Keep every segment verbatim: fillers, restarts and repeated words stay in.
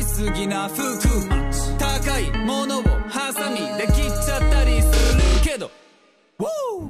すぎな服高いものをハサミで切っちゃったりするけど Woo!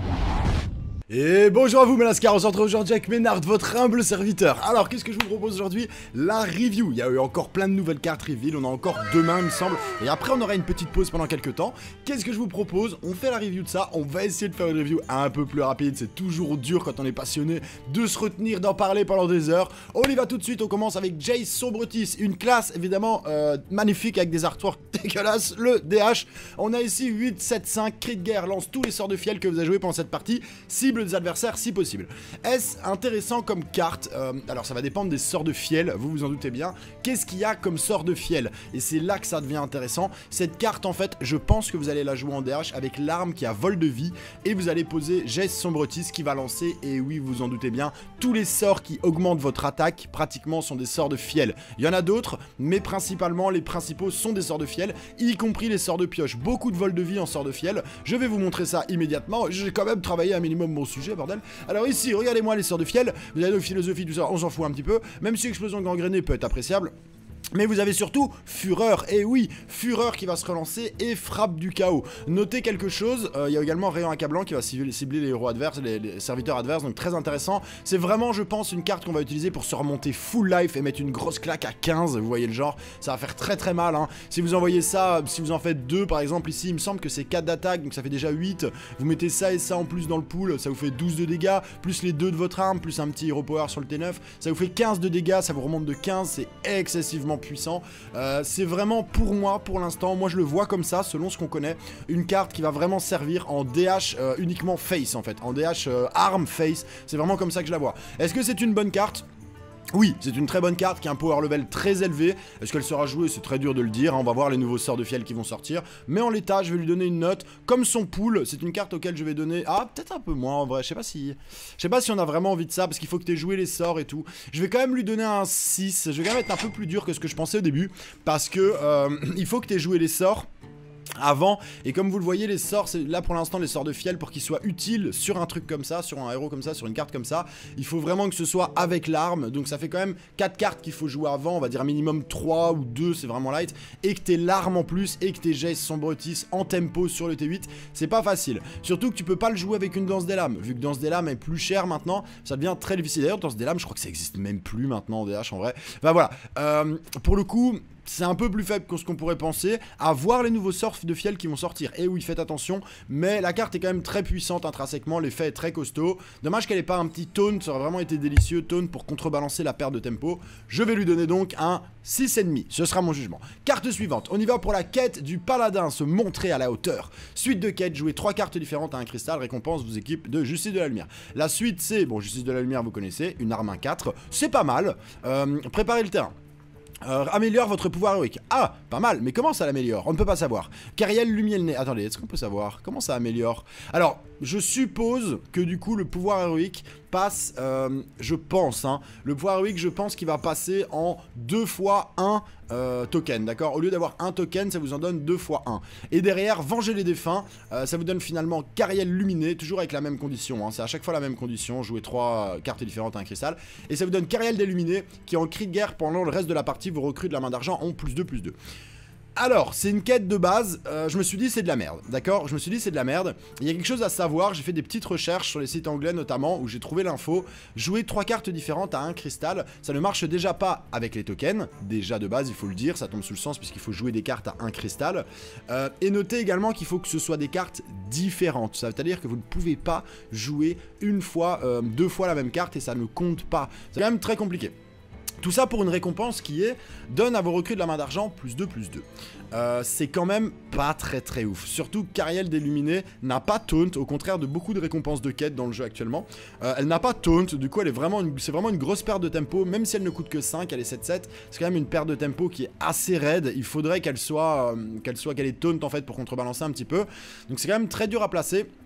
Et bonjour à vous Melascar, on se retrouve aujourd'hui avec Ménard, votre humble serviteur. Alors qu'est-ce que je vous propose aujourd'hui? La review. Il y a eu encore plein de nouvelles cartes reveal, on a encore demain il me semble. Et après on aura une petite pause pendant quelques temps. Qu'est-ce que je vous propose? On fait la review de ça, on va essayer de faire une review un peu plus rapide. C'est toujours dur quand on est passionné de se retenir, d'en parler pendant des heures. On y va tout de suite, on commence avec Jace Sombretis. Une classe évidemment euh, magnifique avec des artworks dégueulasses, le D H. On a ici huit, sept, cinq, cri de guerre, lance tous les sorts de fiel que vous avez joué pendant cette partie. Cible des adversaires si possible. Est-ce intéressant comme carte? euh, Alors ça va dépendre des sorts de fiel, vous vous en doutez bien. Qu'est-ce qu'il y a comme sort de fiel? Et c'est là que ça devient intéressant. Cette carte en fait, je pense que vous allez la jouer en D H avec l'arme qui a vol de vie. Et vous allez poser Jace Sombretis qui va lancer, et oui vous vous en doutez bien, tous les sorts qui augmentent votre attaque pratiquement sont des sorts de fiel. Il y en a d'autres, mais principalement les principaux sont des sorts de fiel, y compris les sorts de pioche. Beaucoup de vol de vie en sorts de fiel. Je vais vous montrer ça immédiatement. J'ai quand même travaillé un minimum mon sujet, bordel. Alors ici, regardez-moi les sorts de fiel, vous avez nos philosophies, tout ça, on s'en fout un petit peu, même si explosion gangrénée peut être appréciable. Mais vous avez surtout Fureur, et oui, Fureur qui va se relancer et Frappe du chaos. Notez quelque chose, il euh, y a également Rayon accablant qui va cibler les héros adverses, les, les serviteurs adverses, donc très intéressant. C'est vraiment, je pense, une carte qu'on va utiliser pour se remonter full life et mettre une grosse claque à quinze, vous voyez le genre, ça va faire très très mal, hein. Si vous envoyez ça, si vous en faites deux par exemple ici, il me semble que c'est quatre d'attaque, donc ça fait déjà huit. Vous mettez ça et ça en plus dans le pool, ça vous fait douze de dégâts, plus les deux de votre arme, plus un petit hero power sur le T neuf, ça vous fait quinze de dégâts, ça vous remonte de quinze, c'est excessivement puissant. Euh, c'est vraiment pour moi, pour l'instant, moi je le vois comme ça, selon ce qu'on connaît, une carte qui va vraiment servir en D H euh, uniquement face en fait, en D H euh, arm face, c'est vraiment comme ça que je la vois. Est-ce que c'est une bonne carte ? Oui, c'est une très bonne carte qui a un power level très élevé. Est-ce qu'elle sera jouée? C'est très dur de le dire, hein. On va voir les nouveaux sorts de fiel qui vont sortir. Mais en l'état, je vais lui donner une note. Comme son pool, c'est une carte auquel je vais donner... Ah, peut-être un peu moins en vrai, je sais pas si... Je sais pas si on a vraiment envie de ça, parce qu'il faut que tu aies joué les sorts et tout. Je vais quand même lui donner un six. Je vais quand même être un peu plus dur que ce que je pensais au début. Parce que euh, il faut que tu aies joué les sorts avant, et comme vous le voyez, les sorts, c'est là pour l'instant les sorts de fiel, pour qu'ils soient utiles sur un truc comme ça, sur un héros comme ça, sur une carte comme ça, il faut vraiment que ce soit avec l'arme. Donc ça fait quand même quatre cartes qu'il faut jouer avant, on va dire un minimum trois ou deux, c'est vraiment light, et que t'aies l'arme en plus, et que t'aies Jace Sombretis en tempo sur le T huit, c'est pas facile. Surtout que tu peux pas le jouer avec une danse des lames, vu que danse des lames est plus cher maintenant, ça devient très difficile. D'ailleurs danse des lames, je crois que ça existe même plus maintenant en D H en vrai. Enfin voilà, euh, pour le coup... c'est un peu plus faible que ce qu'on pourrait penser, à voir les nouveaux sorts de fiel qui vont sortir. Et oui, faites attention, mais la carte est quand même très puissante intrinsèquement, l'effet est très costaud. Dommage qu'elle ait pas un petit taunt, ça aurait vraiment été délicieux, taunt pour contrebalancer la perte de tempo. Je vais lui donner donc un six virgule cinq, ce sera mon jugement. Carte suivante, on y va pour la quête du paladin, se montrer à la hauteur. Suite de quête, jouez trois cartes différentes à un cristal, récompense vos équipes de Justice de la Lumière. La suite c'est, bon, Justice de la Lumière vous connaissez, une arme un quatre, c'est pas mal. euh, Préparez le terrain. Euh, améliore votre pouvoir héroïque. Ah, pas mal, mais comment ça l'améliore? On ne peut pas savoir. Cariel Lumiel-Nez. Attendez, est-ce qu'on peut savoir? Comment ça améliore? Alors, je suppose que du coup, le pouvoir héroïque passe, euh, je pense, hein, le pouvoir héroïque, je pense qu'il va passer en deux fois un euh, token, d'accord? Au lieu d'avoir un token, ça vous en donne deux fois un. Et derrière, Venger les défunts, euh, ça vous donne finalement Cariel Luminé, toujours avec la même condition, hein, c'est à chaque fois la même condition, jouer trois cartes différentes à un cristal. Et ça vous donne Cariel d'Illuminé, qui en cri de guerre pendant le reste de la partie, vous recrutez de la main d'argent en plus deux, plus deux. Alors, c'est une quête de base, euh, je me suis dit c'est de la merde, d'accord? Je me suis dit c'est de la merde. Il y a quelque chose à savoir, j'ai fait des petites recherches sur les sites anglais notamment, où j'ai trouvé l'info. Jouer trois cartes différentes à un cristal, ça ne marche déjà pas avec les tokens, déjà de base il faut le dire, ça tombe sous le sens puisqu'il faut jouer des cartes à un cristal. Euh, et notez également qu'il faut que ce soit des cartes différentes, ça veut dire que vous ne pouvez pas jouer une fois, euh, deux fois la même carte et ça ne compte pas. C'est quand même très compliqué. Tout ça pour une récompense qui est donne à vos recrues de la main d'argent plus deux plus deux. Euh, c'est quand même pas très très ouf. Surtout que Cariel d'Illuminé n'a pas taunt, au contraire de beaucoup de récompenses de quête dans le jeu actuellement. Euh, elle n'a pas taunt, du coup elle est vraiment une, c'est vraiment une grosse perte de tempo, même si elle ne coûte que cinq, elle est sept sept. C'est quand même une perte de tempo qui est assez raide. Il faudrait qu'elle soit, euh, qu'elle soit, qu'elle ait taunt en fait pour contrebalancer un petit peu. Donc c'est quand même très dur à placer.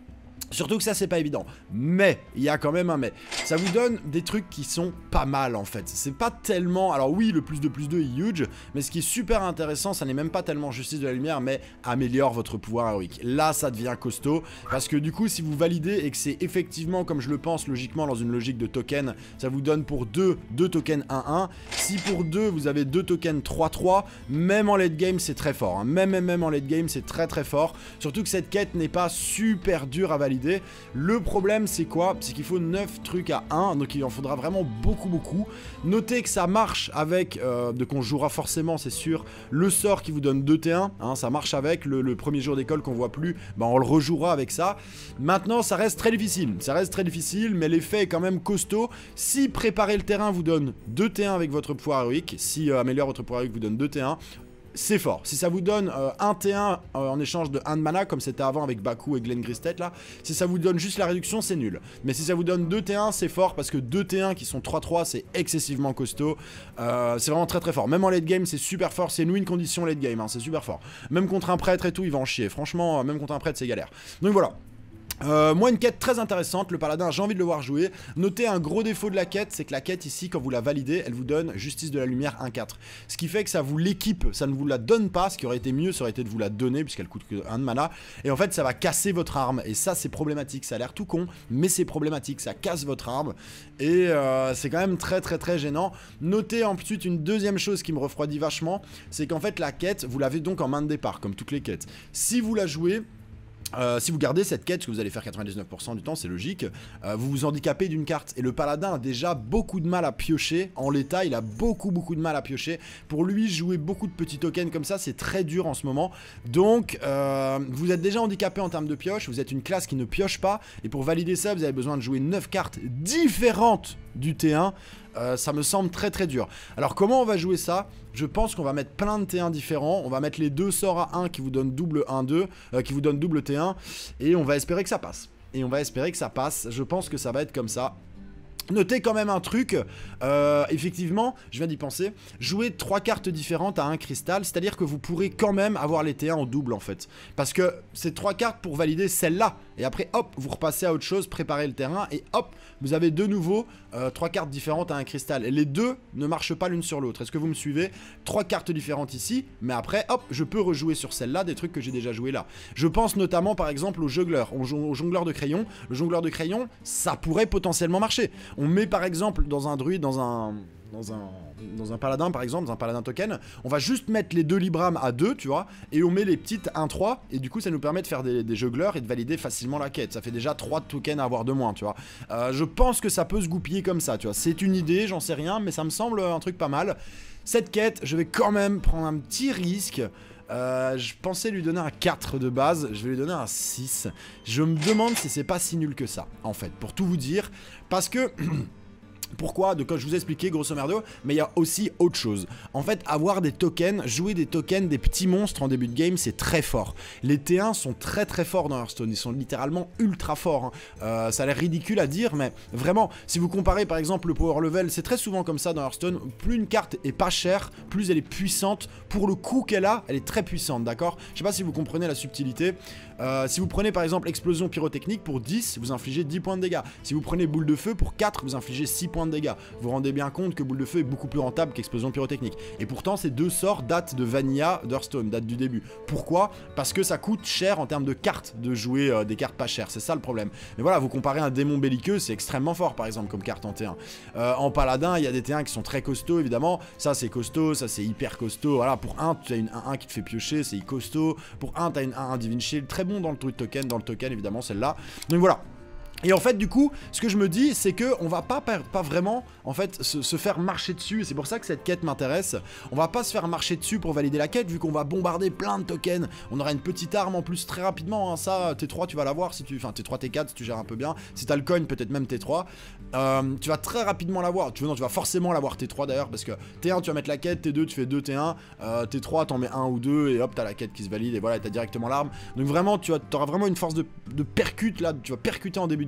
Surtout que ça c'est pas évident, mais il y a quand même un mais. Ça vous donne des trucs qui sont pas mal en fait. C'est pas tellement, alors oui le plus de plus deux est huge, mais ce qui est super intéressant, ça n'est même pas tellement justice de la lumière, mais améliore votre pouvoir héroïque. Là ça devient costaud, parce que du coup si vous validez et que c'est effectivement comme je le pense logiquement dans une logique de token, ça vous donne pour deux, deux tokens un un. Si pour deux vous avez deux tokens trois trois, même en late game c'est très fort, hein. même, même même en late game c'est très très fort, surtout que cette quête n'est pas super dure à valider. Le problème c'est quoi? C'est qu'il faut neuf trucs à un, donc il en faudra vraiment beaucoup beaucoup. Notez que ça marche avec, euh, de qu'on jouera forcément c'est sûr, le sort qui vous donne deux T un, hein, ça marche avec, le, le premier jour d'école qu'on voit plus, bah on le rejouera avec ça. Maintenant ça reste très difficile, ça reste très difficile, mais l'effet est quand même costaud. Si préparer le terrain vous donne deux T un avec votre pouvoir héroïque, si euh, améliorer votre pouvoir héroïque vous donne deux T un, c'est fort. Si ça vous donne euh, un T un euh, en échange de un de mana, comme c'était avant avec Baku et Glen Gristet là, si ça vous donne juste la réduction, c'est nul. Mais si ça vous donne deux T un, c'est fort, parce que deux T un qui sont trois trois, c'est excessivement costaud. Euh, c'est vraiment très très fort. Même en late game, c'est super fort. C'est une win condition late game, hein, c'est super fort. Même contre un prêtre et tout, il va en chier. Franchement, même contre un prêtre, c'est galère. Donc voilà. Euh, moi une quête très intéressante, le paladin j'ai envie de le voir jouer. Notez un gros défaut de la quête, c'est que la quête ici quand vous la validez, elle vous donne justice de la lumière un quatre. Ce qui fait que ça vous l'équipe, ça ne vous la donne pas, ce qui aurait été mieux ça aurait été de vous la donner puisqu'elle coûte que un de mana. Et en fait ça va casser votre arme et ça c'est problématique, ça a l'air tout con mais c'est problématique, ça casse votre arme. Et euh, c'est quand même très très très gênant. Notez ensuite une deuxième chose qui me refroidit vachement, c'est qu'en fait la quête vous l'avez donc en main de départ comme toutes les quêtes. Si vous la jouez, Euh, si vous gardez cette quête, ce que vous allez faire quatre-vingt-dix-neuf pour cent du temps, c'est logique, euh, vous vous handicapez d'une carte. Et le paladin a déjà beaucoup de mal à piocher. En l'état, il a beaucoup beaucoup de mal à piocher. Pour lui, jouer beaucoup de petits tokens comme ça, c'est très dur en ce moment. Donc, euh, vous êtes déjà handicapé en termes de pioche. Vous êtes une classe qui ne pioche pas. Et pour valider ça, vous avez besoin de jouer neuf cartes différentes du T un. Euh, ça me semble très très dur. Alors comment on va jouer ça? Je pense qu'on va mettre plein de T un différents. On va mettre les deux sorts à un qui vous donnent double un deux, euh, qui vous donnent double T un. Et on va espérer que ça passe. Et on va espérer que ça passe. Je pense que ça va être comme ça. Notez quand même un truc, euh, effectivement, je viens d'y penser, jouer trois cartes différentes à un cristal, c'est-à-dire que vous pourrez quand même avoir les T un en double en fait. Parce que c'est trois cartes pour valider celle-là, et après hop, vous repassez à autre chose, préparez le terrain, et hop, vous avez de nouveau euh, trois cartes différentes à un cristal. Et les deux ne marchent pas l'une sur l'autre, est-ce que vous me suivez? Trois cartes différentes ici, mais après hop, je peux rejouer sur celle-là des trucs que j'ai déjà joué là. Je pense notamment par exemple au jongleur, au jongleur de crayon. Le jongleur de crayon, ça pourrait potentiellement marcher. On met par exemple dans un druide, dans un, dans un, dans un paladin par exemple, dans un paladin token, on va juste mettre les deux librames à deux, tu vois, et on met les petites un trois, et du coup ça nous permet de faire des, des juggleurs et de valider facilement la quête. Ça fait déjà trois tokens à avoir de moins, tu vois. Euh, je pense que ça peut se goupiller comme ça, tu vois. C'est une idée, j'en sais rien, mais ça me semble un truc pas mal. Cette quête, je vais quand même prendre un petit risque. Euh, je pensais lui donner un quatre de base, je vais lui donner un six. Je me demande si c'est pas si nul que ça, en fait, pour tout vous dire, parce que... Pourquoi? De quand je vous ai expliqué grosso merdo, mais il y a aussi autre chose. En fait, avoir des tokens, jouer des tokens, des petits monstres en début de game, c'est très fort. Les T un sont très très forts dans Hearthstone, ils sont littéralement ultra forts. Hein. Euh, ça a l'air ridicule à dire, mais vraiment, si vous comparez par exemple le power level, c'est très souvent comme ça dans Hearthstone, plus une carte est pas chère, plus elle est puissante. Pour le coût qu'elle a, elle est très puissante, d'accord? Je sais pas si vous comprenez la subtilité. Euh, si vous prenez par exemple explosion pyrotechnique, pour dix, vous infligez dix points de dégâts. Si vous prenez boule de feu, pour quatre, vous infligez six points de dégâts. Vous vous rendez bien compte que boule de feu est beaucoup plus rentable qu'explosion pyrotechnique. Et pourtant, ces deux sorts datent de Vanilla d'Hearthstone, datent du début. Pourquoi? Parce que ça coûte cher en termes de cartes de jouer euh, des cartes pas chères. C'est ça le problème. Mais voilà, vous comparez un démon belliqueux, c'est extrêmement fort par exemple comme carte en T un. Euh, en paladin, il y a des T un qui sont très costauds évidemment. Ça c'est costaud, ça c'est hyper costaud. Voilà, pour un, tu as une un un qui te fait piocher, c'est costaud. Pour un, tu as une un un Divine Shield, très bon dans le truc token, dans le token évidemment celle-là. Donc voilà. Et en fait du coup, ce que je me dis, c'est que on va pas, pas vraiment en fait se, se faire marcher dessus. Et c'est pour ça que cette quête m'intéresse. On va pas se faire marcher dessus pour valider la quête, vu qu'on va bombarder plein de tokens. On aura une petite arme en plus très rapidement, hein. Ça, T trois tu vas l'avoir si tu... Enfin T trois, T quatre si tu gères un peu bien. Si t'as le coin, peut-être même T trois. Euh, tu vas très rapidement l'avoir. Tu, non, tu vas forcément l'avoir T trois d'ailleurs, parce que T un tu vas mettre la quête, T deux tu fais deux T un, euh, T trois t'en mets un ou deux, et hop t'as la quête qui se valide, et voilà, t'as directement l'arme. Donc vraiment, tu auras vraiment une force de, de percute là, tu vas percuter en début de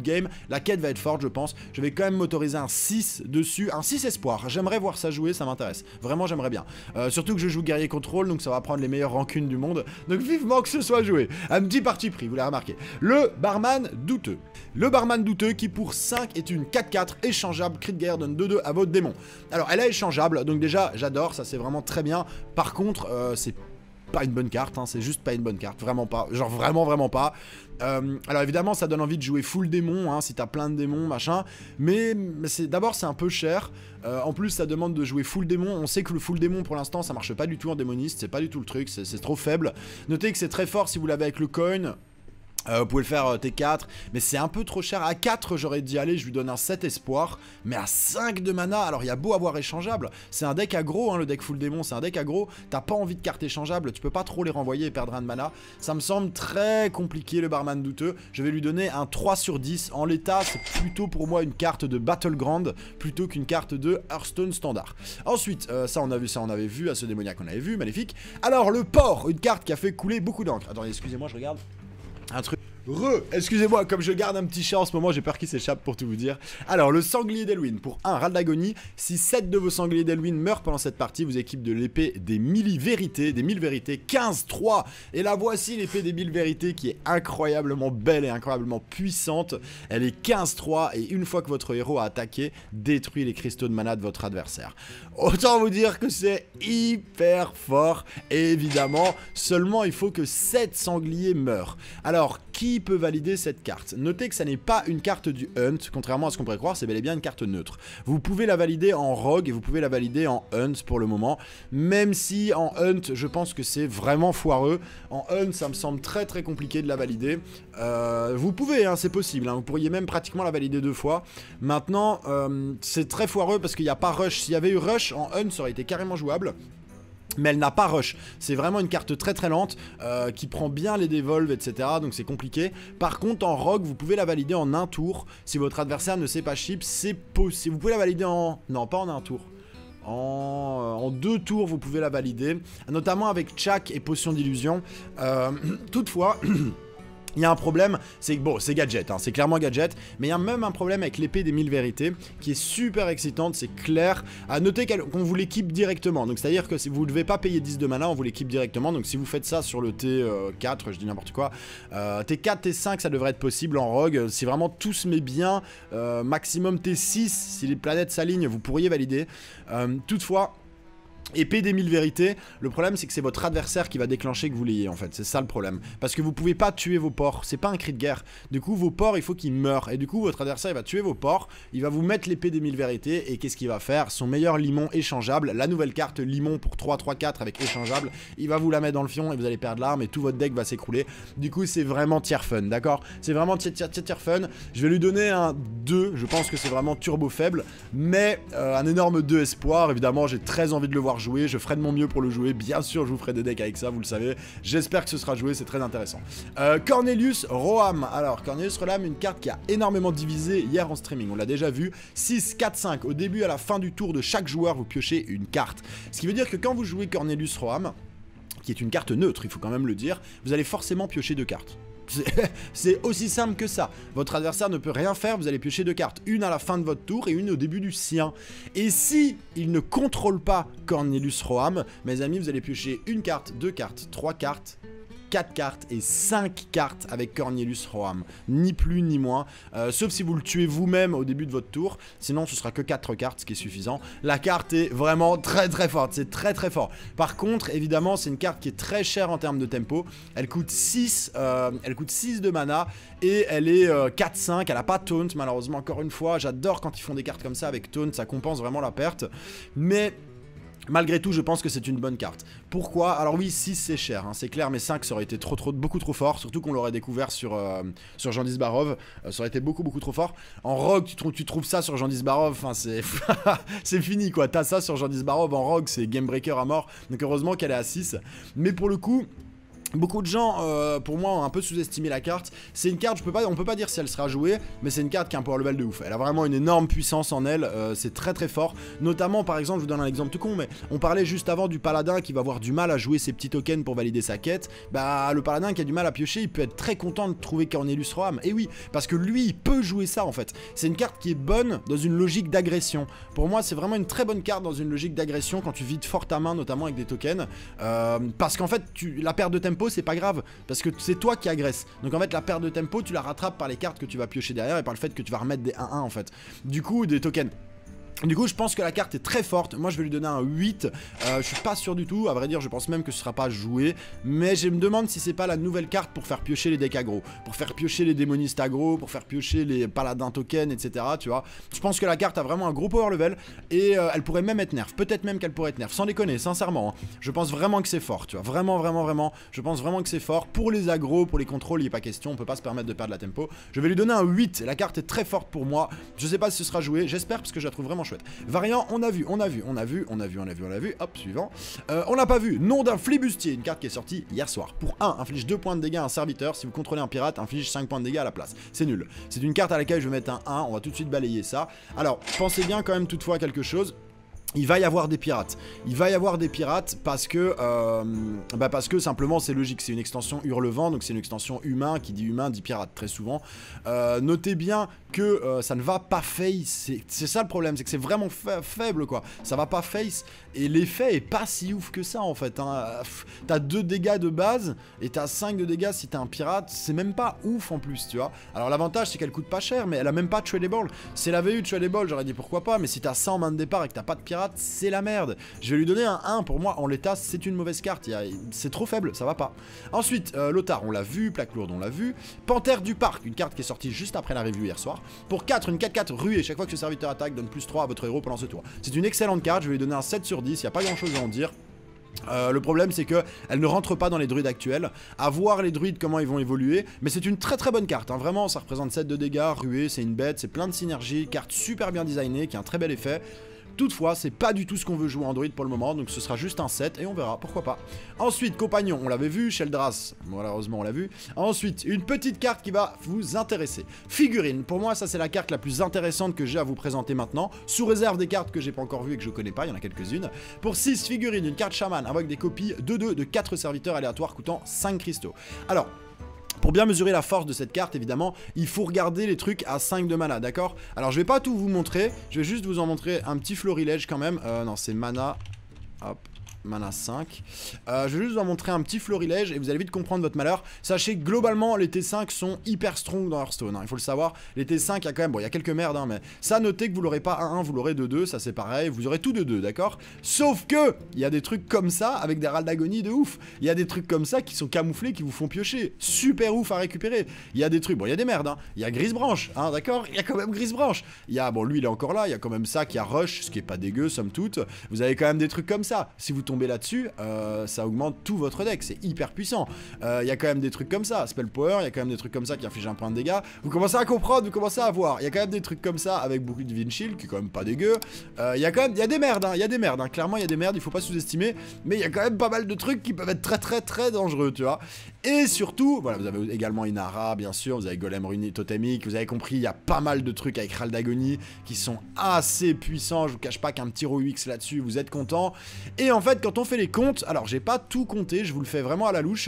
de game. La quête va être forte, je pense. Je vais quand même m'autoriser un six dessus, un six espoir. J'aimerais voir ça jouer, ça m'intéresse. Vraiment, j'aimerais bien. Euh, surtout que je joue guerrier contrôle, donc ça va prendre les meilleures rancunes du monde. Donc vivement que ce soit joué. Un petit parti pris, vous l'avez remarqué. Le barman douteux. Le barman douteux qui pour cinq est une quatre quatre échangeable. Crit de guerre donne deux deux à votre démon. Alors elle est échangeable, donc déjà j'adore, ça c'est vraiment très bien. Par contre, euh, c'est pas une bonne carte, hein, c'est juste pas une bonne carte, vraiment pas, genre vraiment vraiment pas. Euh, alors évidemment ça donne envie de jouer full démon, hein, si t'as plein de démons, machin, mais, mais c'est d'abord c'est un peu cher, euh, en plus ça demande de jouer full démon, on sait que le full démon pour l'instant ça marche pas du tout en démoniste, c'est pas du tout le truc, c'est trop faible. Notez que c'est très fort si vous l'avez avec le coin. Euh, vous pouvez le faire euh, T quatre, mais c'est un peu trop cher. À quatre, j'aurais dit aller, je lui donne un sept espoir, mais à cinq de mana, alors il y a beau avoir échangeable, c'est un deck aggro, hein, le deck full démon, c'est un deck aggro, t'as pas envie de cartes échangeables, tu peux pas trop les renvoyer et perdre un de mana, ça me semble très compliqué le barman douteux. Je vais lui donner un trois sur dix, en l'état c'est plutôt pour moi une carte de Battleground, plutôt qu'une carte de Hearthstone standard. Ensuite, euh, ça on a vu, ça on avait vu, à ce démoniaque on avait vu, magnifique. Alors le port, une carte qui a fait couler beaucoup d'encre. Attendez, excusez-moi, je regarde. Un truc. Re, excusez-moi, comme je garde un petit chat en ce moment, j'ai peur qu'il s'échappe pour tout vous dire. Alors, le sanglier d'Elwyn, pour un râle d'agonie, si sept de vos sangliers d'Elwyn meurent pendant cette partie, vous équipe de l'épée des mille vérités, des mille vérités, quinze trois. Et la voici l'épée des mille vérités qui est incroyablement belle et incroyablement puissante. Elle est quinze trois et une fois que votre héros a attaqué, détruit les cristaux de mana de votre adversaire. Autant vous dire que c'est hyper fort. Et évidemment, seulement il faut que sept sangliers meurent. Alors, qui peut valider cette carte? Notez que ça n'est pas une carte du Hunt, contrairement à ce qu'on pourrait croire, c'est bel et bien une carte neutre. Vous pouvez la valider en Rogue et vous pouvez la valider en Hunt pour le moment, même si en Hunt, je pense que c'est vraiment foireux. En Hunt, ça me semble très très compliqué de la valider. Euh, vous pouvez, hein, c'est possible, hein, vous pourriez même pratiquement la valider deux fois. Maintenant, euh, c'est très foireux parce qu'il n'y a pas Rush. S'il y avait eu Rush, en Hunt, ça aurait été carrément jouable. Mais elle n'a pas rush, c'est vraiment une carte très très lente euh, qui prend bien les dévolves, et cetera. Donc c'est compliqué. Par contre en rogue, vous pouvez la valider en un tour. Si votre adversaire ne sait pas chip, c'est possible. Vous pouvez la valider en... Non, pas en un tour. En, en deux tours, vous pouvez la valider. Notamment avec Chak et Potion d'illusion. Euh, toutefois... Il y a un problème, c'est que bon, c'est gadget, hein, c'est clairement gadget, mais il y a même un problème avec l'épée des mille vérités qui est super excitante, c'est clair. À noter qu'on vous l'équipe directement, donc c'est à dire que si vous ne devez pas payer dix de mana, on vous l'équipe directement. Donc si vous faites ça sur le T quatre, je dis n'importe quoi, euh, T quatre, T cinq, ça devrait être possible en rogue. Si vraiment tout se met bien, euh, maximum T six, si les planètes s'alignent, vous pourriez valider. Euh, toutefois. Épée des mille vérités, le problème c'est que c'est votre adversaire qui va déclencher que vous l'ayez en fait, c'est ça le problème. Parce que vous pouvez pas tuer vos porcs, c'est pas un cri de guerre. Du coup vos porcs il faut qu'ils meurent, et du coup votre adversaire il va tuer vos porcs, il va vous mettre l'épée des mille vérités, et qu'est-ce qu'il va faire? Son meilleur limon échangeable, la nouvelle carte limon pour trois trois quatre avec échangeable, il va vous la mettre dans le fion et vous allez perdre l'arme et tout votre deck va s'écrouler. Du coup c'est vraiment tier fun, d'accord? C'est vraiment tier, tier, tier, tier fun. Je vais lui donner un deux, je pense que c'est vraiment turbo faible, mais euh, un énorme deux espoir. Évidemment j'ai très envie de le voir jouer, je ferai de mon mieux pour le jouer, bien sûr je vous ferai des decks avec ça, vous le savez, j'espère que ce sera joué, c'est très intéressant. euh, Cornelius Roham, alors Cornelius Roham, une carte qui a énormément divisé hier en streaming, on l'a déjà vu, six, quatre, cinq, au début à la fin du tour de chaque joueur vous piochez une carte, ce qui veut dire que quand vous jouez Cornelius Roham, qui est une carte neutre, il faut quand même le dire, vous allez forcément piocher deux cartes. C'est aussi simple que ça. Votre adversaire ne peut rien faire, vous allez piocher deux cartes. Une à la fin de votre tour et une au début du sien. Et si il ne contrôle pas Cornelius Roham, mes amis, vous allez piocher une carte, deux cartes, trois cartes, quatre cartes et cinq cartes avec Cornelius Roham. Ni plus ni moins. Euh, sauf si vous le tuez vous-même au début de votre tour. Sinon, ce sera que quatre cartes, ce qui est suffisant. La carte est vraiment très très forte. C'est très très fort. Par contre, évidemment, c'est une carte qui est très chère en termes de tempo. Elle coûte six, euh, elle coûte six de mana. Et elle est euh, quatre cinq. Elle n'a pas taunt, malheureusement, encore une fois. J'adore quand ils font des cartes comme ça avec taunt. Ça compense vraiment la perte. Mais... malgré tout, je pense que c'est une bonne carte. Pourquoi? Alors oui, six c'est cher, hein, c'est clair, mais cinq ça aurait été trop, trop, beaucoup trop fort. Surtout qu'on l'aurait découvert sur, euh, sur Jean Disbarov. Euh, ça aurait été beaucoup, beaucoup trop fort. En rogue, tu, tu trouves ça sur Jean Disbarov, enfin c'est c'est fini quoi. T'as ça sur Jean Disbarov en rogue, c'est game breaker à mort. Donc heureusement qu'elle est à six. Mais pour le coup... Beaucoup de gens, euh, pour moi, ont un peu sous-estimé la carte. C'est une carte, je peux pas, on peut pas dire si elle sera jouée, mais c'est une carte qui a un power level de ouf. Elle a vraiment une énorme puissance en elle, euh, c'est très très fort. Notamment, par exemple, je vous donne un exemple tout con, mais on parlait juste avant du paladin qui va avoir du mal à jouer ses petits tokens pour valider sa quête. Bah, le paladin qui a du mal à piocher, il peut être très content de trouver Cornelius Roham. Et oui, parce que lui, il peut jouer ça en fait. C'est une carte qui est bonne dans une logique d'agression. Pour moi, c'est vraiment une très bonne carte dans une logique d'agression quand tu vides fort ta main, notamment avec des tokens. Euh, parce qu'en fait, tu, la perte de tempo, c'est pas grave, parce que c'est toi qui agresse. Donc en fait, la perte de tempo, tu la rattrapes par les cartes que tu vas piocher derrière et par le fait que tu vas remettre des un un en fait. Du coup, des tokens. Du coup, je pense que la carte est très forte. Moi, je vais lui donner un huit. Euh, je suis pas sûr du tout. À vrai dire, je pense même que ce sera pas joué. Mais je me demande si c'est pas la nouvelle carte pour faire piocher les decks aggro. Pour faire piocher les démonistes aggro. Pour faire piocher les paladins tokens, et cetera. Tu vois. Je pense que la carte a vraiment un gros power level. Et euh, elle pourrait même être nerf. Peut-être même qu'elle pourrait être nerf. Sans déconner, sincèrement. Hein. Je pense vraiment que c'est fort. Tu vois. Vraiment, vraiment, vraiment. Je pense vraiment que c'est fort. Pour les aggro, pour les contrôles, il n'y a pas question. On peut pas se permettre de perdre la tempo. Je vais lui donner un huit. La carte est très forte pour moi. Je sais pas si ce sera joué. J'espère parce que je la trouve vraiment chouette. Variant. On a vu, on a vu, on a vu, on a vu, on a vu, on a vu, hop, suivant. Euh, on l'a pas vu, nom d'un flibustier, une carte qui est sortie hier soir. Pour un, inflige deux points de dégâts à un serviteur, si vous contrôlez un pirate, inflige cinq points de dégâts à la place. C'est nul. C'est une carte à laquelle je vais mettre un un, on va tout de suite balayer ça. Alors, pensez bien quand même toutefois à quelque chose. Il va y avoir des pirates. Il va y avoir des pirates parce que, euh, bah parce que simplement c'est logique. C'est une extension Hurlevent, donc c'est une extension humain. Qui dit humain dit pirate très souvent. Euh, notez bien que euh, ça ne va pas face. C'est ça le problème, c'est que c'est vraiment fa faible quoi. Ça va pas face et l'effet est pas si ouf que ça en fait. Hein. T'as deux dégâts de base et t'as cinq de dégâts si t'es un pirate. C'est même pas ouf en plus, tu vois. Alors l'avantage c'est qu'elle coûte pas cher, mais elle a même pas de tradable. Si elle avait eu de tradable, j'aurais dit pourquoi pas. Mais si t'as cent mains de départ et que t'as pas de pirate, c'est la merde. Je vais lui donner un un. Pour moi, en l'état, c'est une mauvaise carte. C'est trop faible, ça va pas. Ensuite, euh, Lothar, on l'a vu. Plaque lourde, on l'a vu. Panthère du Parc, une carte qui est sortie juste après la review hier soir. Pour quatre, une quatre quatre ruée. Chaque fois que ce serviteur attaque, donne plus trois à votre héros pendant ce tour. C'est une excellente carte. Je vais lui donner un sept sur dix. Il n'y a pas grand chose à en dire. Euh, le problème c'est que elle ne rentre pas dans les druides actuels. À voir les druides comment ils vont évoluer. Mais c'est une très très bonne carte hein. Vraiment ça représente sept de dégâts, ruée, c'est une bête, c'est plein de synergie. Carte super bien designée qui a un très bel effet. Toutefois, c'est pas du tout ce qu'on veut jouer en druide pour le moment, donc ce sera juste un sept et on verra, pourquoi pas. Ensuite, compagnon, on l'avait vu, Sheldras, malheureusement on l'a vu. Ensuite, une petite carte qui va vous intéresser. Figurine, pour moi ça c'est la carte la plus intéressante que j'ai à vous présenter maintenant, sous réserve des cartes que j'ai pas encore vues et que je connais pas, il y en a quelques-unes. Pour six figurines, une carte chaman avec des copies deux deux de quatre serviteurs aléatoires coûtant cinq cristaux. Alors... Pour bien mesurer la force de cette carte, évidemment, il faut regarder les trucs à cinq de mana, d'accord? Alors, je vais pas tout vous montrer, je vais juste vous en montrer un petit florilège quand même. Euh, non, c'est mana... Hop... Mana cinq. Euh, je vais juste vous en montrer un petit florilège et vous allez vite comprendre votre malheur. Sachez que globalement les T cinq sont hyper strong dans Hearthstone, hein, il faut le savoir. Les T cinq, il y a quand même, bon il y a quelques merdes hein, mais ça notez que vous l'aurez pas un un, vous l'aurez deux deux, ça c'est pareil, vous aurez tout de deux, d'accord? Sauf que, il y a des trucs comme ça avec des râles d'agonie de ouf. Il y a des trucs comme ça qui sont camouflés, qui vous font piocher. Super ouf à récupérer. Il y a des trucs, bon il y a des merdes, hein. Il y a Grisebranche, hein, d'accord? Il y a quand même Grisebranche. Il y a, bon lui il est encore là, il y a quand même ça qui a Rush, ce qui est pas dégueu somme toute. Vous avez quand même des trucs comme ça. Si vous tombez là-dessus, euh, ça augmente tout votre deck, c'est hyper puissant. Il euh, y a quand même des trucs comme ça, Spell Power, il y a quand même des trucs comme ça qui infligent un point de dégâts. Vous commencez à comprendre, vous commencez à voir. Il y a quand même des trucs comme ça avec beaucoup de Divine Shield, qui est quand même pas dégueu. Il euh, y a quand même, il y a des merdes, il hein, y a des merdes, hein. Clairement il y a des merdes, il faut pas sous-estimer. Mais il y a quand même pas mal de trucs qui peuvent être très très très dangereux, tu vois. Et surtout, voilà, vous avez également Inara, bien sûr, vous avez Golem Runique Totémique, vous avez compris, il y a pas mal de trucs avec Râle d'Agonie qui sont assez puissants. Je vous cache pas qu'un petit Ro U X là-dessus, vous êtes content. Et en fait, quand on fait les comptes, alors j'ai pas tout compté, je vous le fais vraiment à la louche.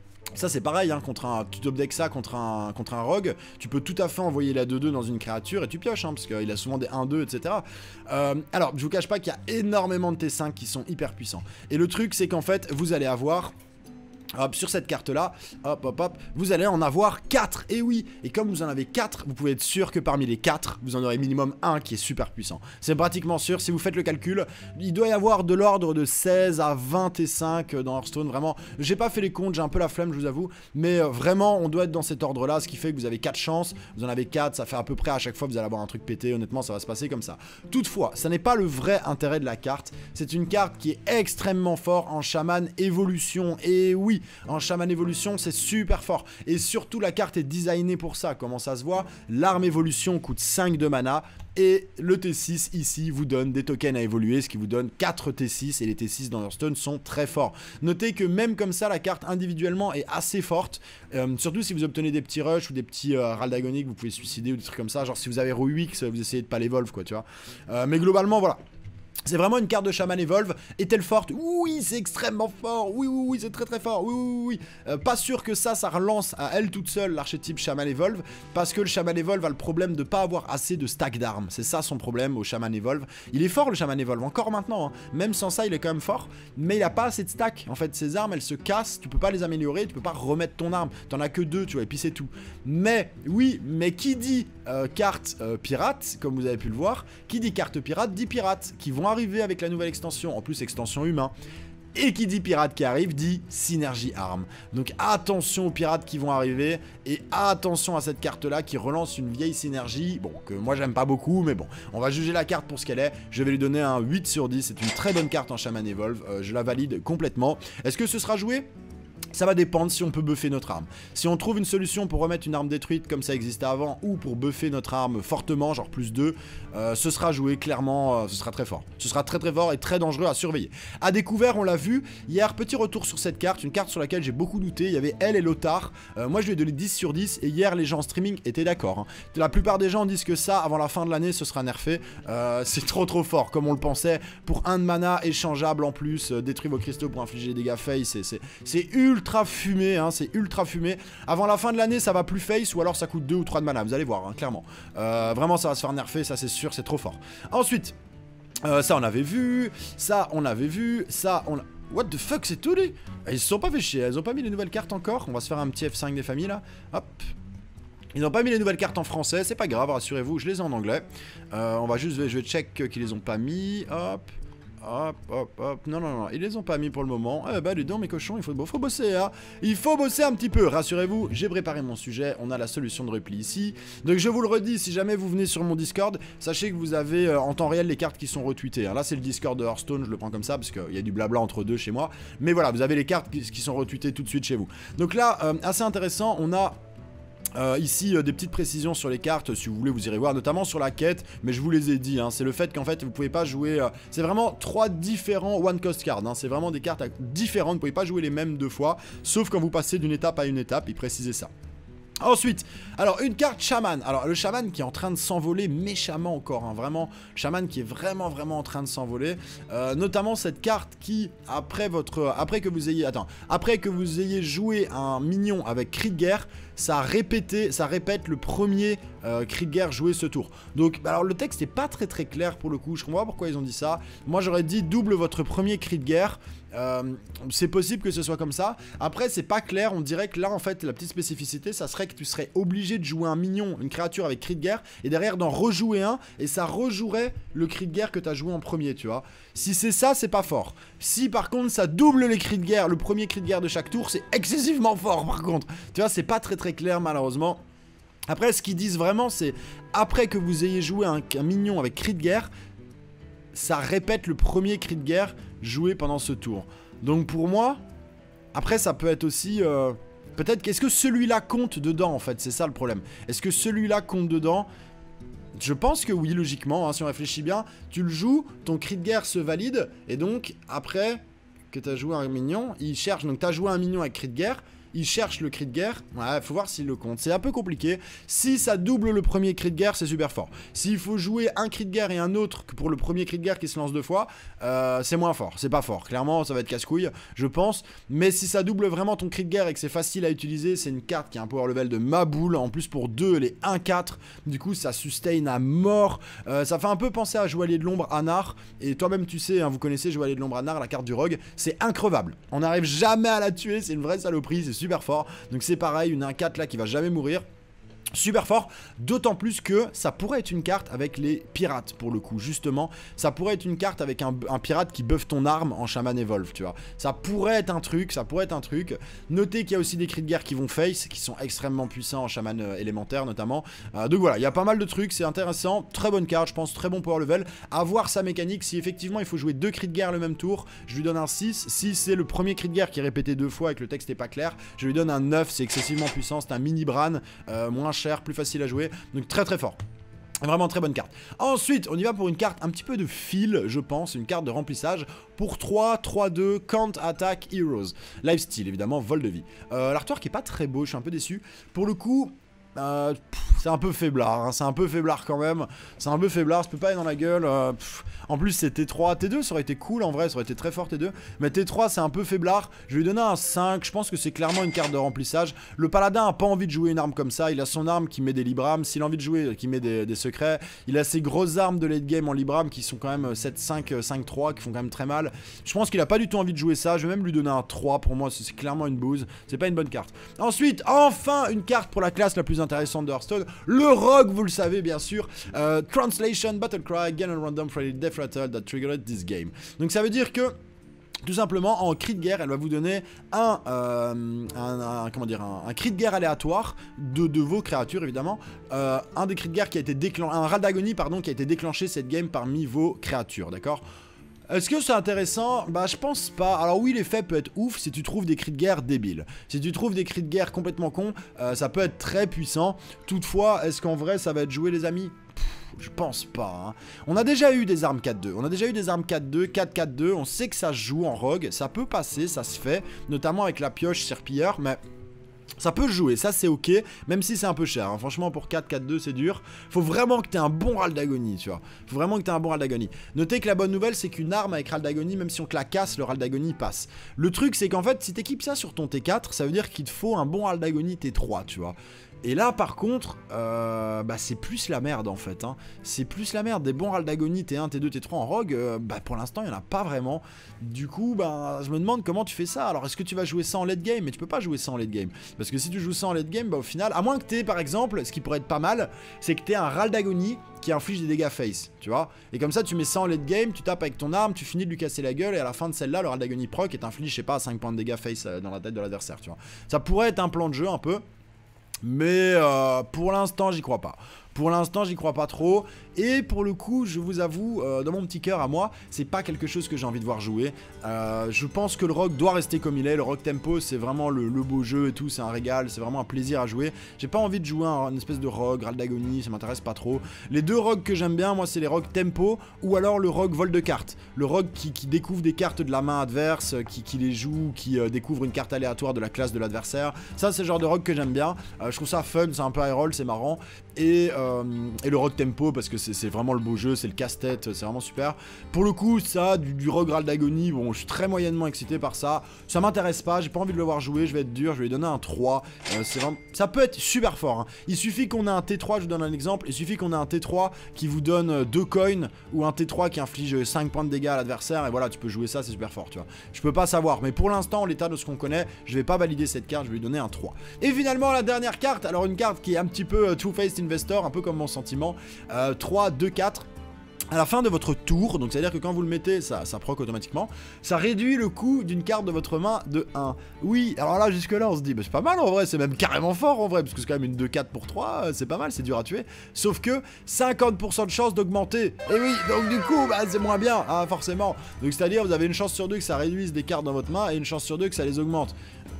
Ça c'est pareil, hein, contre un, tu top deck ça contre un, contre un rogue, tu peux tout à fait envoyer la deux deux dans une créature et tu pioches, hein, parce qu'il a souvent des un deux, et cetera. Euh, alors, je vous cache pas qu'il y a énormément de T cinq qui sont hyper puissants. Et le truc c'est qu'en fait, vous allez avoir... Hop, sur cette carte là, hop hop hop, vous allez en avoir quatre, et oui, et comme vous en avez quatre, vous pouvez être sûr que parmi les quatre, vous en aurez minimum un qui est super puissant. C'est pratiquement sûr, si vous faites le calcul, il doit y avoir de l'ordre de seize à vingt T cinq dans Hearthstone, vraiment, j'ai pas fait les comptes, j'ai un peu la flemme je vous avoue, mais euh, vraiment on doit être dans cet ordre là, ce qui fait que vous avez quatre chances, vous en avez quatre, ça fait à peu près à chaque fois vous allez avoir un truc pété, honnêtement ça va se passer comme ça. Toutefois, ça n'est pas le vrai intérêt de la carte, c'est une carte qui est extrêmement fort en chaman évolution, et oui, oui, en chaman évolution c'est super fort. Et surtout la carte est designée pour ça, comment ça se voit. L'arme évolution coûte cinq de mana. Et le T six ici vous donne des tokens à évoluer, ce qui vous donne quatre T six, et les T six dans Hearthstone sont très forts. Notez que même comme ça, la carte individuellement est assez forte, euh, surtout si vous obtenez des petits rushs ou des petits euh, raldagoniques, vous pouvez suicider ou des trucs comme ça, genre si vous avez Ruix, vous essayez de pas l'évolve quoi, tu vois. Euh, mais globalement, voilà. C'est vraiment une carte de Shaman Evolve. Est-elle forte? Oui, c'est extrêmement fort. Oui, oui, oui, c'est très très fort. Oui, oui, oui. Euh, pas sûr que ça, ça relance à elle toute seule l'archétype Shaman Evolve. Parce que le Shaman Evolve a le problème de pas avoir assez de stack d'armes. C'est ça son problème au Shaman Evolve. Il est fort le Shaman Evolve, encore maintenant. Hein. Même sans ça, il est quand même fort. Mais il a pas assez de stack. En fait, ses armes, elles se cassent. Tu peux pas les améliorer. Tu peux pas remettre ton arme. T'en as que deux, tu vois. Et puis c'est tout. Mais, oui, mais qui dit euh, carte euh, pirate, comme vous avez pu le voir, qui dit carte pirate, dit pirate. Qui vont arriver avec la nouvelle extension, en plus extension humain. Et qui dit pirate qui arrive, dit synergie arme. Donc attention aux pirates qui vont arriver, et attention à cette carte là qui relance une vieille synergie, bon, que moi j'aime pas beaucoup, mais bon, on va juger la carte pour ce qu'elle est. Je vais lui donner un huit sur dix, c'est une très bonne carte en Shaman Evolve, euh, je la valide complètement. Est-ce que ce sera joué ? Ça va dépendre si on peut buffer notre arme. Si on trouve une solution pour remettre une arme détruite comme ça existait avant, ou pour buffer notre arme fortement, genre plus deux, euh, ce sera joué clairement, euh, ce sera très fort. Ce sera très très fort et très dangereux à surveiller. À découvert, on l'a vu, hier, petit retour sur cette carte, une carte sur laquelle j'ai beaucoup douté, il y avait elle et Lothar. Euh, moi je lui ai donné dix sur dix, et hier les gens en streaming étaient d'accord. Hein. La plupart des gens disent que ça, avant la fin de l'année, ce sera nerfé. Euh, c'est trop trop fort, comme on le pensait, pour un de mana échangeable en plus, euh, détruire vos cristaux pour infliger des dégâts face, c'est ultra ultra fumé, hein, c'est ultra fumé. Avant la fin de l'année, ça va plus face, ou alors ça coûte deux ou trois de mana, vous allez voir, hein, clairement. Euh, vraiment, ça va se faire nerfer, ça c'est sûr, c'est trop fort. Ensuite, euh, ça on avait vu, ça on avait vu, ça on a... What the fuck, c'est tout les... Ils se sont pas fait chier, elles ont pas mis les nouvelles cartes encore. On va se faire un petit F cinq des familles là. Hop. Ils n'ont pas mis les nouvelles cartes en français, c'est pas grave, rassurez-vous, je les ai en anglais. Euh, on va juste, je vais check qu'ils les ont pas mis, hop. Hop, hop, hop, non, non, non, ils les ont pas mis pour le moment. Eh bah, les dents, mes cochons, il faut, bon, faut bosser, hein. Il faut bosser un petit peu, rassurez-vous, j'ai préparé mon sujet, on a la solution de repli ici. Donc, je vous le redis, si jamais vous venez sur mon Discord, sachez que vous avez euh, en temps réel les cartes qui sont retweetées. Hein. Là, c'est le Discord de Hearthstone, je le prends comme ça, parce qu'il y a du blabla entre deux chez moi. Mais voilà, vous avez les cartes qui, qui sont retweetées tout de suite chez vous. Donc là, euh, assez intéressant, on a... Euh, ici euh, des petites précisions sur les cartes, si vous voulez vous irez voir, notamment sur la quête, mais je vous les ai dit, hein, c'est le fait qu'en fait vous pouvez pas jouer, euh, c'est vraiment trois différents one cost cards, hein, c'est vraiment des cartes différentes, vous pouvez pas jouer les mêmes deux fois, sauf quand vous passez d'une étape à une étape, il précisait ça. Ensuite, alors une carte chaman, alors le chaman qui est en train de s'envoler méchamment encore, hein, vraiment, chaman qui est vraiment vraiment en train de s'envoler, euh, notamment cette carte qui, après votre, après que vous ayez, attends, après que vous ayez joué un minion avec cri de guerre, ça répétait, ça répète le premier euh, cri de guerre joué ce tour. Donc, alors le texte n'est pas très très clair pour le coup, je comprends pas pourquoi ils ont dit ça, moi j'aurais dit double votre premier cri de guerre. Euh, c'est possible que ce soit comme ça. Après c'est pas clair, on dirait que là en fait la petite spécificité ça serait que tu serais obligé de jouer un minion, une créature avec cri de guerre, et derrière d'en rejouer un, et ça rejouerait le cri de guerre que tu as joué en premier, tu vois. Si c'est ça, c'est pas fort. Si par contre ça double les cris de guerre, le premier cri de guerre de chaque tour, c'est excessivement fort par contre. Tu vois, c'est pas très très clair malheureusement. Après ce qu'ils disent vraiment c'est après que vous ayez joué un, un minion avec cri de guerre, ça répète le premier cri de guerre joué pendant ce tour. Donc pour moi, après ça peut être aussi... Euh, peut-être qu'est-ce que celui-là compte dedans en fait, c'est ça le problème. Est-ce que celui-là compte dedans? Je pense que oui, logiquement, hein, si on réfléchit bien, tu le joues, ton cri de guerre se valide, et donc après que tu as joué un minion, il cherche, donc tu as joué un minion avec cri de guerre, il cherche le cri de guerre, ouais, faut voir s'il le compte, c'est un peu compliqué. Si ça double le premier cri de guerre, c'est super fort. S'il faut jouer un cri de guerre et un autre que pour le premier cri de guerre qui se lance deux fois, euh, c'est moins fort, c'est pas fort. Clairement, ça va être casse-couille, je pense. Mais si ça double vraiment ton cri de guerre et que c'est facile à utiliser, c'est une carte qui a un power level de ma boule. En plus, pour deux, elle est un quatre. Du coup, ça sustain à mort. Euh, ça fait un peu penser à Joaillier de l'Ombre Anar. Et toi-même, tu sais, hein, vous connaissez Joaillier de l'Ombre Anar, la carte du rogue. C'est increvable. On n'arrive jamais à la tuer, c'est une vraie saloperie, c'est super fort. Donc c'est pareil, une un quatre là qui va jamais mourir. Super fort, d'autant plus que ça pourrait être une carte avec les pirates pour le coup, justement. Ça pourrait être une carte avec un, un pirate qui buff ton arme en Shaman Evolve, tu vois. Ça pourrait être un truc, ça pourrait être un truc. Notez qu'il y a aussi des cris de guerre qui vont face, qui sont extrêmement puissants en Shaman euh, élémentaire notamment. Euh, donc voilà, il y a pas mal de trucs, c'est intéressant. Très bonne carte, je pense, très bon power level. À voir sa mécanique, si effectivement il faut jouer deux cris de guerre le même tour, je lui donne un six. Si c'est le premier cri de guerre qui est répété deux fois et que le texte n'est pas clair, je lui donne un neuf, c'est excessivement puissant, c'est un mini Bran, euh, moins cher, plus facile à jouer, donc très très fort. Vraiment très bonne carte. Ensuite, on y va pour une carte un petit peu de fil, je pense, une carte de remplissage pour trois, trois, deux, Can't Attack Heroes. Lifesteal, évidemment, vol de vie. Euh, L'artwork est pas très beau, je suis un peu déçu. Pour le coup... Euh, c'est un peu faiblard, hein, c'est un peu faiblard quand même. C'est un peu faiblard, ça peut pas aller dans la gueule. euh, En plus c'est T trois, T deux ça aurait été cool en vrai, ça aurait été très fort T deux. Mais T trois c'est un peu faiblard, je vais lui donner un cinq. Je pense que c'est clairement une carte de remplissage. Le paladin a pas envie de jouer une arme comme ça. Il a son arme qui met des librams, s'il a envie de jouer, qui met des, des secrets. Il a ses grosses armes de late game en libram qui sont quand même sept cinq, cinq trois, qui font quand même très mal. Je pense qu'il a pas du tout envie de jouer ça. Je vais même lui donner un trois, pour moi c'est clairement une bouse. C'est pas une bonne carte. Ensuite, enfin une carte pour la classe la plus intéressante de Hearthstone, le rogue, vous le savez bien sûr. euh, Translation, Battle Cry, Gain on Random Friday Death Rattle that triggered this game. Donc ça veut dire que tout simplement, en cri de guerre, elle va vous donner un, euh, un, un comment dire, un, un cri de guerre aléatoire de, de vos créatures, évidemment. Euh, un des cris de guerre qui a été déclenché, un râle d'agonie, pardon, qui a été déclenché cette game parmi vos créatures, d'accord? Est-ce que c'est intéressant? Bah je pense pas. Alors oui, l'effet peut être ouf si tu trouves des cris de guerre débiles. Si tu trouves des cris de guerre complètement cons, euh, ça peut être très puissant. Toutefois, est-ce qu'en vrai ça va être joué les amis? Je pense pas, hein. On a déjà eu des armes quatre deux, on a déjà eu des armes quatre deux, quatre quatre deux, on sait que ça se joue en rogue, ça peut passer, ça se fait, notamment avec la pioche serpilleur, mais... ça peut jouer, ça c'est ok, même si c'est un peu cher, hein. Franchement pour quatre quatre deux c'est dur. Faut vraiment que tu aies un bon râle d'agonie, tu vois. Faut vraiment que tu aies un bon râle d'agonie. Notez que la bonne nouvelle c'est qu'une arme avec râle d'agonie, même si on te la casse, le râle d'agonie passe. Le truc c'est qu'en fait si t'équipes ça sur ton T quatre, ça veut dire qu'il te faut un bon râle d'agonie T trois, tu vois. Et là par contre, euh, bah c'est plus la merde en fait, hein. C'est plus la merde, des bons râles d'agonie T un, T deux, T trois en rogue, euh, bah pour l'instant il n'y en a pas vraiment. Du coup, bah je me demande comment tu fais ça. Alors est-ce que tu vas jouer ça en late game? Mais tu peux pas jouer ça en late game. Parce que si tu joues ça en late game, bah au final, à moins que tu aies par exemple, ce qui pourrait être pas mal, c'est que tu aies un râle d'agonie qui inflige des dégâts face, tu vois. Et comme ça tu mets ça en late game, tu tapes avec ton arme, tu finis de lui casser la gueule et à la fin de celle-là, le râle d'agonie proc et t'inflige, je sais pas, cinq points de dégâts face dans la tête de l'adversaire, tu vois. Ça pourrait être un plan de jeu un peu. Mais euh, pour l'instant j'y crois pas. Pour l'instant j'y crois pas trop. Et pour le coup je vous avoue, euh, dans mon petit cœur à moi, c'est pas quelque chose que j'ai envie de voir jouer. euh, Je pense que le rogue doit rester comme il est. Le rogue tempo c'est vraiment le, le beau jeu et tout. C'est un régal, c'est vraiment un plaisir à jouer. J'ai pas envie de jouer un, une espèce de rogue, râle d'agonie, ça m'intéresse pas trop. Les deux rogues que j'aime bien moi c'est les rogues tempo ou alors le rogue vol de cartes. Le rogue qui, qui découvre des cartes de la main adverse, qui, qui les joue, qui euh, découvre une carte aléatoire de la classe de l'adversaire. Ça c'est le genre de rogue que j'aime bien. euh, Je trouve ça fun, c'est un peu high roll, c'est marrant. Et, euh, et le rogue tempo parce que c'est vraiment le beau jeu, c'est le casse-tête, c'est vraiment super. Pour le coup ça, du, du rogue râle d'agonie, bon je suis très moyennement excité par ça. Ça m'intéresse pas, j'ai pas envie de le voir jouer, je vais être dur, je vais lui donner un trois. euh, vraiment... Ça peut être super fort, hein. Il suffit qu'on ait un T trois, je vous donne un exemple, il suffit qu'on ait un T trois qui vous donne deux coins ou un T trois qui inflige cinq points de dégâts à l'adversaire et voilà tu peux jouer ça, c'est super fort, tu vois. Je peux pas savoir, mais pour l'instant en l'état de ce qu'on connaît, je vais pas valider cette carte, je vais lui donner un trois. Et finalement la dernière carte, alors une carte qui est un petit peu euh, two-faced investor, un peu comme mon sentiment, euh, trois, deux, quatre. À la fin de votre tour, donc c'est à dire que quand vous le mettez, ça, ça proc automatiquement. Ça réduit le coût d'une carte de votre main de un. Oui, alors là jusque là on se dit bah, c'est pas mal en vrai, c'est même carrément fort en vrai, parce que c'est quand même une deux quatre pour trois, c'est pas mal, c'est dur à tuer. Sauf que cinquante pour cent de chance d'augmenter. Et oui, donc du coup bah, c'est moins bien, hein, forcément. Donc c'est à dire vous avez une chance sur deux que ça réduise des cartes dans votre main et une chance sur deux que ça les augmente.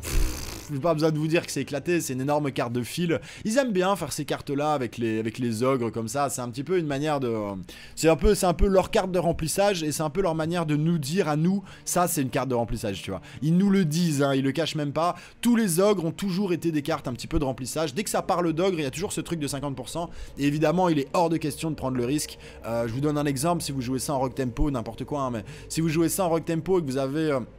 J'ai pas besoin de vous dire que c'est éclaté, c'est une énorme carte de fil. Ils aiment bien faire ces cartes là avec les, avec les ogres comme ça. C'est un petit peu une manière de... C'est un peu, c'est un peu leur carte de remplissage et c'est un peu leur manière de nous dire à nous, ça c'est une carte de remplissage, tu vois. Ils nous le disent, hein, ils le cachent même pas. Tous les ogres ont toujours été des cartes un petit peu de remplissage. Dès que ça parle d'ogre, il y a toujours ce truc de cinquante pour cent. Et évidemment, il est hors de question de prendre le risque. Euh, je vous donne un exemple, si vous jouez ça en rogue tempo, n'importe quoi, hein, mais si vous jouez ça en rogue tempo et que vous avez... Euh,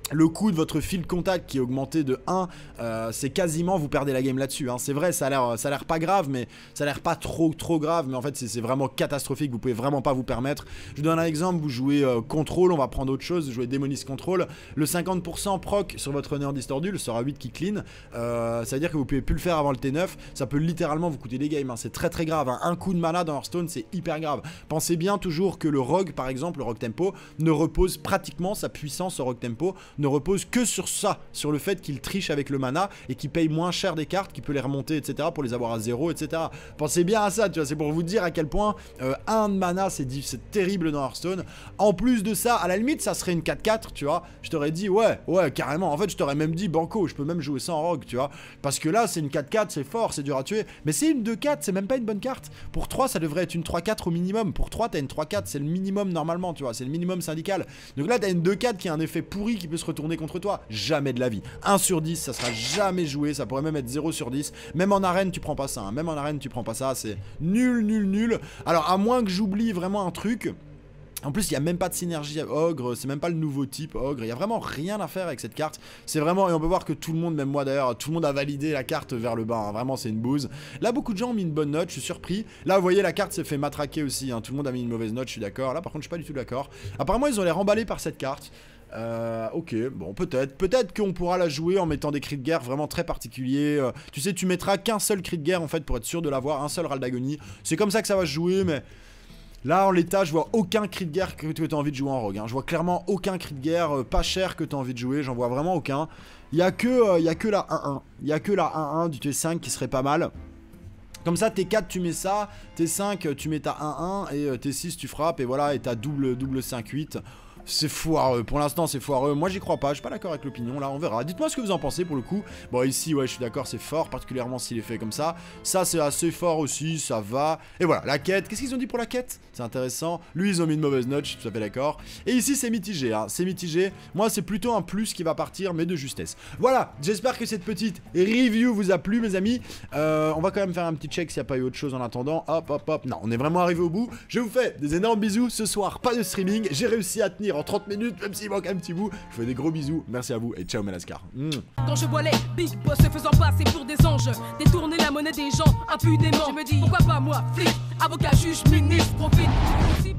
Le coût de votre fil de contact qui est augmenté de un, euh, c'est quasiment vous perdez la game là-dessus, hein. C'est vrai, ça a l'air ça a l'air pas grave, mais ça a l'air pas trop trop grave, mais en fait c'est vraiment catastrophique, vous pouvez vraiment pas vous permettre. Je vous donne un exemple, vous jouez euh, Control, on va prendre autre chose, vous jouez Demonist Control, le cinquante pour cent proc sur votre Néant Distordule sera huit qui clean, euh, ça veut dire que vous pouvez plus le faire avant le T neuf, ça peut littéralement vous coûter des games, hein. C'est très très grave, hein. Un coup de mana dans Hearthstone c'est hyper grave. Pensez bien toujours que le Rogue par exemple, le Rogue Tempo, ne repose pratiquement, sa puissance au Rogue Tempo, ne repose que sur sur ça, sur le fait qu'il triche avec le mana et qu'il paye moins cher des cartes, qu'il peut les remonter, et cetera pour les avoir à zéro, et cetera. Pensez bien à ça, tu vois, c'est pour vous dire à quel point euh, un de mana c'est terrible dans Hearthstone. En plus de ça, à la limite, ça serait une quatre quatre, tu vois. Je t'aurais dit, ouais, ouais, carrément. En fait, je t'aurais même dit, banco, je peux même jouer sans rogue, tu vois. Parce que là, c'est une quatre quatre, c'est fort, c'est dur à tuer. Mais c'est une deux quatre, c'est même pas une bonne carte. Pour trois, ça devrait être une trois quatre au minimum. Pour trois, t'as une trois quatre, c'est le minimum normalement, tu vois. C'est le minimum syndical. Donc là, t'as une deux quatre qui a un effet pourri qui peut se retourner contre toi. Jamais de la vie. un sur dix, ça sera jamais joué, ça pourrait même être zéro sur dix. Même en arène, tu prends pas ça. Hein. Même en arène, tu prends pas ça. C'est nul, nul, nul. Alors, à moins que j'oublie vraiment un truc. En plus, il n'y a même pas de synergie ogre, c'est même pas le nouveau type ogre, il n'y a vraiment rien à faire avec cette carte. C'est vraiment, et on peut voir que tout le monde, même moi d'ailleurs, tout le monde a validé la carte vers le bas, hein. Vraiment c'est une bouse. Là, beaucoup de gens ont mis une bonne note, je suis surpris. Là, vous voyez, la carte s'est fait matraquer aussi, hein. Tout le monde a mis une mauvaise note, je suis d'accord. Là, par contre, je suis pas du tout d'accord. Apparemment, ils ont l'air emballés par cette carte. Euh, ok, bon, peut-être. Peut-être qu'on pourra la jouer en mettant des cris de guerre vraiment très particuliers. Euh, tu sais, tu mettras qu'un seul cri de guerre en fait pour être sûr de l'avoir, un seul râle d'agonie. C'est comme ça que ça va se jouer, mais... Là, en l'état, je vois aucun cri de guerre que tu as envie de jouer en rogue, hein. Je vois clairement aucun cri de guerre euh, pas cher que tu as envie de jouer. J'en vois vraiment aucun. Il n'y a que, euh, il y a que la un un. Il n'y a que la un un du T cinq qui serait pas mal. Comme ça, T quatre, tu mets ça. T cinq, tu mets ta un un. Et euh, T six, tu frappes. Et voilà, et t'as double, double cinq huit. C'est foireux, pour l'instant c'est foireux. Moi j'y crois pas, je suis pas d'accord avec l'opinion, là on verra. Dites-moi ce que vous en pensez pour le coup. Bon ici ouais je suis d'accord, c'est fort, particulièrement s'il est fait comme ça. Ça c'est assez fort aussi, ça va. Et voilà, la quête, qu'est-ce qu'ils ont dit pour la quête? C'est intéressant. Lui ils ont mis une mauvaise note, je suis tout à fait d'accord. Et ici c'est mitigé, hein. C'est mitigé. Moi c'est plutôt un plus qui va partir, mais de justesse. Voilà, j'espère que cette petite review vous a plu mes amis. euh, On va quand même faire un petit check s'il n'y a pas eu autre chose en attendant. Hop hop hop, non on est vraiment arrivé au bout. Je vous fais des énormes bisous, ce soir pas de streaming. J'ai réussi à tenir en trente minutes, même s'il manque un petit bout. Je vous fais des gros bisous, merci à vous et ciao Madagascar. Mmh. Quand je vois les big boss se faisant passer pour des anges, détourner la monnaie des gens impunément, je me dis pourquoi pas moi, flic, avocat, juge, ministre, profite.